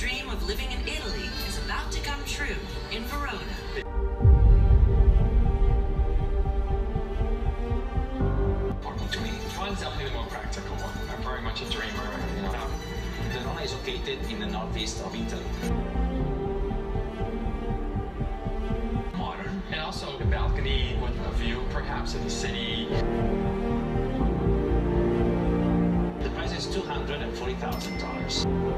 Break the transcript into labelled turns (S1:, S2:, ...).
S1: dream of living in Italy is about to come true in Verona.
S2: Important to me. One's definitely the more practical one. I'm very much a dreamer. You know.
S3: Verona is located in the northeast of Italy.
S2: Modern. And also a balcony with a view perhaps of the city.
S3: The price is $240,000.